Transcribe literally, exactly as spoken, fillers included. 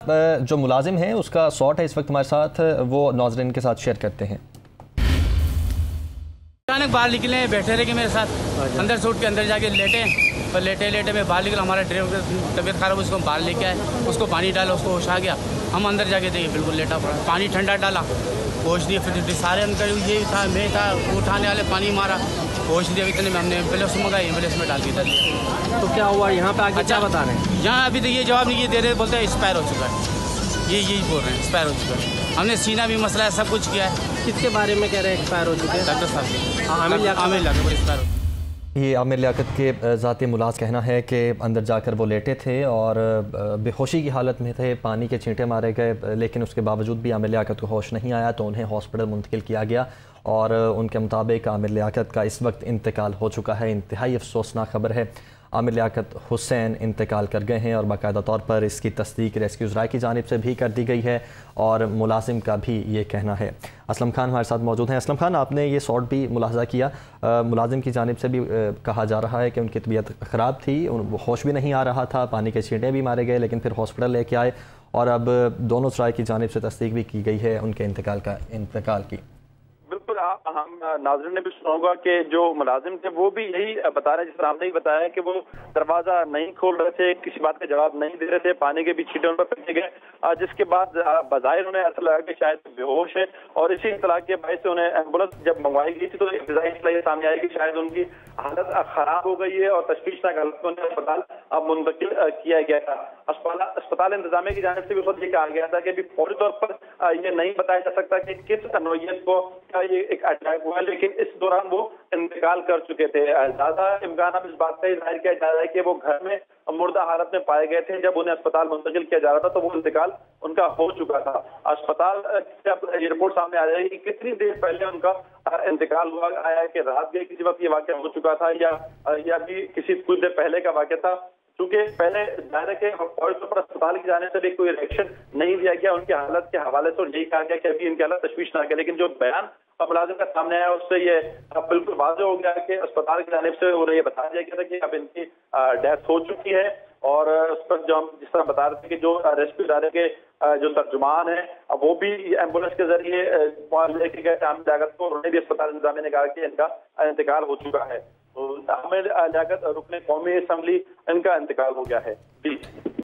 जो मुलाजिम है उसका शॉट है इस वक्त हमारे साथ, वो नाज़रीन के साथ शेयर करते हैं। अचानक बाहर निकले, बैठे रहे कि मेरे साथ अंदर से उठ के अंदर जाके लेटे और लेटे लेटे मैं बाहर निकला। हमारा ड्राइवर की तबीयत खराब, उसको हम बाहर लेके आए, उसको पानी डाला, उसको होश आ गया। हम अंदर जाके देखिए बिल्कुल लेटा पड़ा, पानी ठंडा डाला, होश दिया। फिर सारे अंदर ये था, मैं था, उठाने वाले पानी मारा, होश दिया। इतने में हमने एम्बुलेंस मंगाई, एम्बुलेंस में डाल दिया। तो क्या हुआ यहाँ पे आगे? अच्छा बता रहे हैं यहाँ अभी तो ये जवाब नहीं ये दे रहे, बोलते हैं एक्सपायर हो चुका है, ये यही बोल रहे हैं एक्सपायर हो चुका है। हमने सीना भी मसला है, सब कुछ किया है। किसके बारे में कह रहे हैं एक्सपायर हो चुके हैं? डॉक्टर साहब के आमिर लियाकत एक्सपायर हो। ये आमिर लियाकत के ज़ाती मुलाज़ कहना है कि अंदर जाकर वो लेटे थे और बेहोशी की हालत में थे, पानी के छींटे मारे गए, लेकिन उसके बावजूद भी आमिर लियाकत को होश नहीं आया तो उन्हें हॉस्पिटल मुंतकिल किया गया और उनके मुताबिक आमिर लियाकत का इस वक्त इंतकाल हो चुका है। इंतहाई अफसोसनाक खबर है। आमिर लियाकत हुसैन इंतकाल कर गए हैं और बाकायदा तौर पर इसकी तस्दीक रेस्क्यूज़ राय की जानिब से भी कर दी गई है और मुलाजिम का भी ये कहना है। असलम खान हमारे साथ मौजूद हैं। असलम खान, आपने ये शॉट भी मुलाहजा किया, मुलाजिम की जानिब से भी आ, कहा जा रहा है कि उनकी तबीयत ख़राब थी, वो होश भी नहीं आ रहा था, पानी के छींटे भी मारे गए, लेकिन फिर हॉस्पिटल लेके आए और अब दोनों राय की जानिब से तस्दीक भी की गई है उनके इंतकाल का इंतकाल की। बिल्कुल, हम नाज़रीन ने भी सुना होगा कि जो मुलाजिम थे वो भी यही बता रहे हैं, जिस तरह हमने ही बताया कि वो दरवाजा नहीं खोल रहे थे, किसी बात का जवाब नहीं दे रहे थे, पानी के भी छींटे उन पर फेंके गए, जिसके बाद बज़ाहिर उन्हें ऐसा लगा कि शायद बेहोश है और इसी इत्तला के बायस से उन्हें एम्बुलेंस जब मंगवाई गई थी तो इब्तदाई इत्तला ये सामने आई कि शायद उनकी हालत खराब हो गई है और तशवीशनाक हालत में उन्हें अस्पताल मुंतकिल किया गया था। अस्पताल अस्पताल इंतजामिया की जानिब से भी खुद ये कहा गया था कि अभी फौरी तौर पर ये नहीं बताया जा सकता कि किस नौयत को क्या ये एक अटैक हुआ, लेकिन इस दौरान वो इंतकाल कर चुके थे। ज्यादा इम्कान अब इस बात का जाहिर किया जा रहा है कि वो घर में मुर्दा हालत में पाए गए थे, जब उन्हें अस्पताल मुंतकिल किया जा रहा था तो वो इंतकाल उनका हो चुका था। अस्पताल से अब ये रिपोर्ट सामने आ जाएगी कि कितनी देर पहले उनका इंतकाल हुआ, आया कि रात गई किसी वक्त ये वाकया हो चुका था या या भी किसी कुछ देर पहले का वाकया था। चूंकि पहले जाहिर है कि फौरी तौर पर अस्पताल की जाने से भी कोई रिएक्शन नहीं दिया गया उनकी हालत के हवाले से, और यही कहा गया कि अभी इनकी हालत तशवीशनाक है, लेकिन जो बयान मुलाजिम का सामने आया उससे ये बिल्कुल वाज़ेह हो गया कि अस्पताल की जानिब से उन्हें ये बताया गया था कि अब इनकी डेथ हो चुकी है। और उस पर जो हम जिस तरह बता रहे थे कि जो रेस्क्यू इदारे के जो तर्जुमान है वो भी एम्बुलेंस के जरिए लेके गए आमिर लियाकत को, उन्हें भी अस्पताल इंतजामिया ने कहा कि इनका इंतकाल हो चुका है। तो आमिर लियाकत रुकने कौमी असम्बली, इनका इंतकाल हो गया है। जी।